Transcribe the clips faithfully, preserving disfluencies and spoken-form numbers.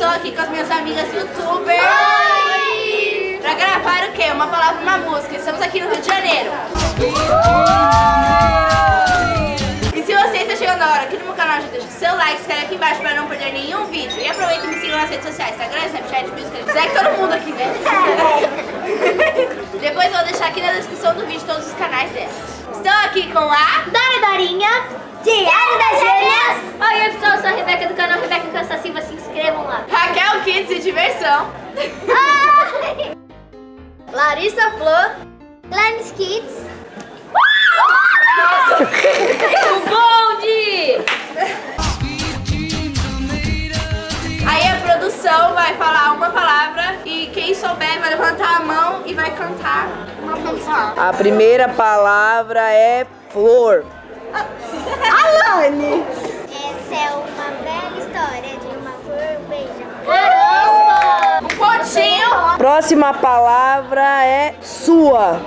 aqui com as minhas amigas youtubers. Oi! Pra gravar o quê? Uma palavra, uma música. Estamos aqui no Rio de Janeiro. E se você está chegando agora aqui no meu canal, já deixa o seu like, se inscreve aqui embaixo pra não perder nenhum vídeo. E aproveita e me siga nas redes sociais, Instagram, Snapchat, Musical. Segue todo mundo aqui, né? Depois eu vou deixar aqui na descrição do vídeo todos os canais delas. Estou aqui com a Dora Dorinha, Diário das Gêmeas. Oi, pessoal, eu sou a Rebeca do canal Rebeca Cansa Silva, se inscrevam lá. Raquel Kids e Diversão. Larissa Flor, Glennis Kids. O bonde! Aí a produção vai falar uma palavra e quem souber vai levantar a mão e vai cantar uma música. A primeira palavra é flor. Alane! Essa é uma bela história de uma flor beija. Caramba! Um pontinho! Próxima palavra é sua.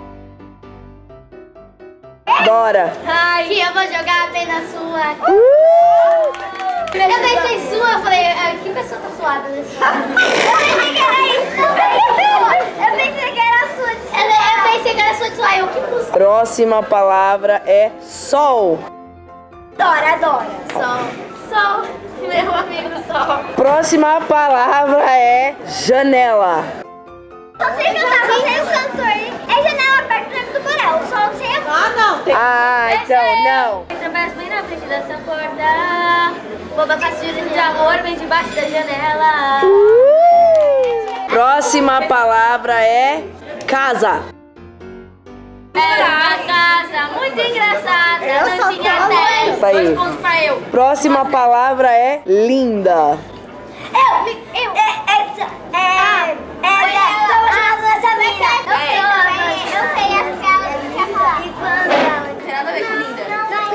Dora. Ai, que eu vou jogar apenas sua. Uh! Eu pensei sua, eu falei, ah, que pessoa tá suada nesse Eu pensei que era isso, eu pensei que era sua de suar. Eu pensei que era sua de suar, eu que música. Próxima palavra é sol. Dora, Dora. Sol. Sol. Meu amigo Sol. Próxima palavra é janela. Só sei cantar, só sei o cantor. É janela perto do Borel, o sol sei a... Ah, não. Tem... Ah, então não. Trabalha bem na frente dessa porta. Boba faz juros de amor, vem debaixo da janela. Uh! Próxima palavra é casa. Era uma casa muito engraçada, não tinha dez. Isso aí. Dois pontos pra eu. Próxima palavra é linda. Eu, eu, é, essa, é, é, é, tô chamando essa menina. Eu sei, eu sei, essa que ela quer falar. Não tem nada a ver com linda.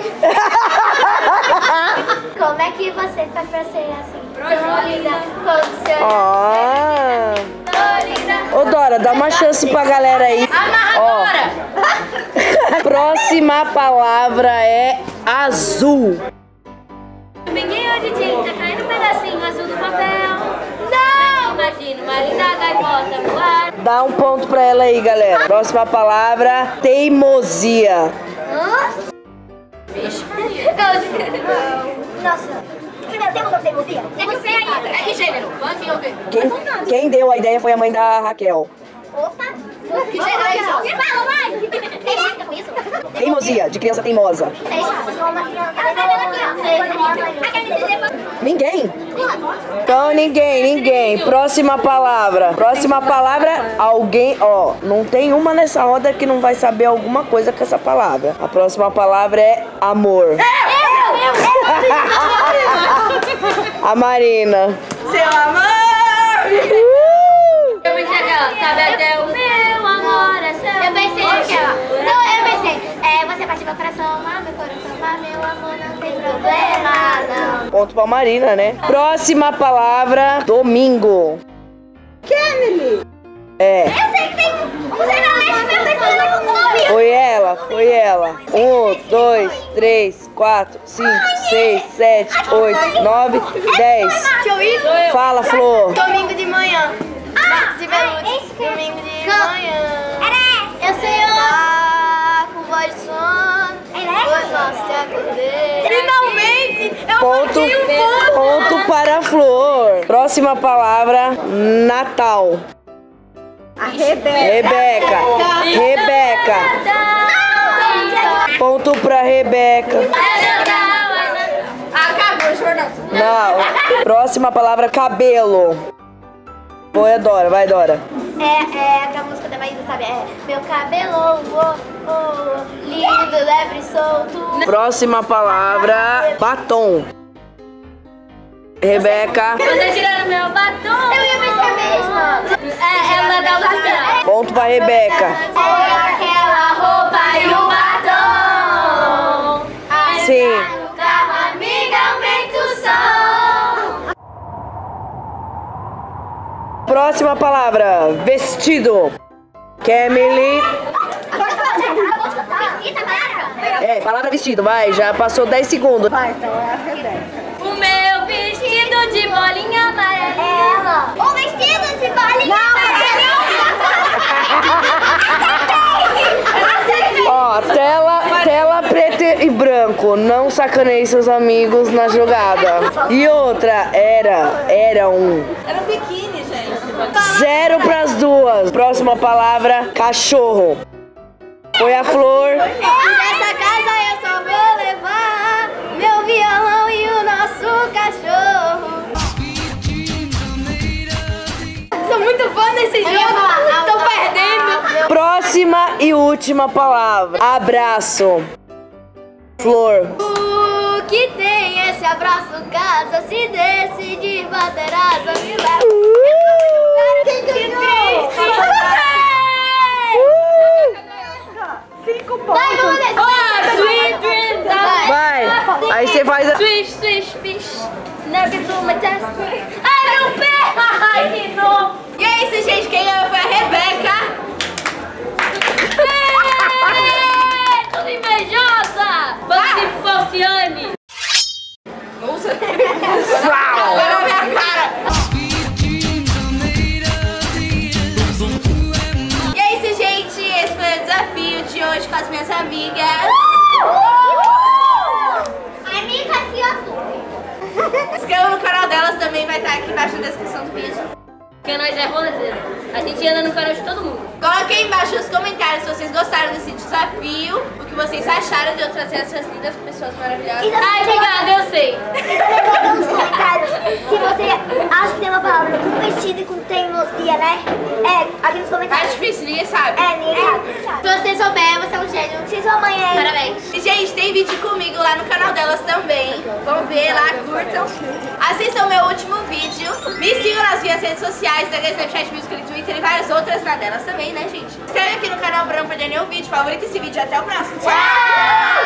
Como é que você faz pra ser assim? Tão linda, com seu... Ah. Tão linda. Ô Dora, dá uma chance pra galera aí. Amarradora! Ó. Próxima palavra é azul. Pinguinho de tinta, caindo um pedacinho azul do papel. Não! Imagina uma linda gaivota voar. Dá um ponto pra ela aí, galera. Próxima palavra, teimosia. Hã? Vixe. Nossa. Primeiro tempo sobre teimosia. É que sei ainda. É que gênero? Funk ou o quê? Quem, quem deu a ideia foi a mãe da Raquel. Opa. Que gênero é isso? Me fala, mãe. Tem música com isso? Teimosia, de criança teimosa. Sei, sou uma criança. Ela tá vendo aqui, ó. Sei. Ninguém? Então ninguém, ninguém. Próxima palavra. Próxima palavra, alguém, ó, não tem uma nessa roda que não vai saber alguma coisa com essa palavra. A próxima palavra é amor. A Marina. Seu amor! Eu pensei aquela, sabe até o meu amor é seu. Eu pensei naquela. Não, eu pensei. É, você parte meu coração, mas meu coração, mas meu amor não tem problema, não. Ponto pra Marina, né? Próxima palavra, domingo. Kennedy! É. Eu sei que tem um jornalista meu pensando no nome. Foi ela, foi ela. Um, dois, três, quatro, cinco, seis, sete, oito, nove, dez. Deixa eu ir? Fala, Flor. Domingo de manhã. Ah, De ah, veludo. esse que- Domingo de Cal- manhã. Era essa. Eu sei o... Ah, com voz de sono. Era essa? Hoje nós te acordei. Finalmente! Eu Ponto, bati um ponto! ponto para a Flor. Próxima palavra, Natal. A Rebeca. Rebeca. Rebeca. Ponto pra Rebeca. Acabou o jornal. Não. Próxima palavra, cabelo. Foi a Dora, vai Dora. É, é aquela música da Maísa, sabe? É meu cabelo, oh, oh, lindo, leve e solto. Próxima palavra, batom. Rebeca. Você tirando meu batom. Eu ia pensar mesmo. É, é uma da Luciana. Ponto pra Rebeca. Aquela roupa e o batom. Sim. No carro, amiga, aumenta o som. Próxima palavra, vestido. Camille. É, palavra vestido, vai, já passou dez segundos. Vai, então é a Rebeca. O meu vestido de bolinha amarela. sacaneie seus amigos na jogada. E outra, era, era um. Era um biquíni, gente. Zero pras duas. Próxima palavra, cachorro. Foi a Flor. Nessa casa eu só vou levar meu violão e o nosso cachorro. Sou muito fã desse jogo. Tô perdendo. Próxima e última palavra, abraço. Flor. O que tem esse abraço casa? Se decidir bater asa, me leva. Que triste. Cinco pontos. Oh, sweet dreams. Vai. Aí você faz a... Swish, swish, fish. Never do my test. Ai, meu pé! Ai, que novo. E é isso, gente. Quem ganhou foi a Rebeca. Ei, toda invejosa. Banda de Falciane. Nossa. Agora a minha cara. E é isso, gente. Esse foi o desafio de hoje com as minhas amigas. Amiga, se eu Se inscreva no canal delas, também vai estar aqui embaixo na descrição do vídeo. Porque nós é rolezeiro. A gente anda no canal de todo mundo. Coloque aí embaixo nos comentários se vocês gostaram desse desafio, o que vocês acharam de eu trazer essas lindas pessoas maravilhosas. Ai, obrigada, eu sei. Coloca nos comentários se você acha que tem uma palavra com vestido e com teimosia, né? É, aqui nos Tá comentários. difícil, ninguém sabe. É, ninguém sabe. Se você souber, você é um gênio. Se sua mãe é... Parabéns. E, gente, tem vídeo comigo lá no canal delas também. Vão ver lá, curtam. Assistam meu último vídeo. Me sigam nas minhas redes sociais, Instagram, Snapchat, Musical e Twitter e várias outras lá delas também, né, gente? Se inscreve aqui no canal pra não perder nenhum vídeo. Favorita esse vídeo. Até o próximo. Tchau!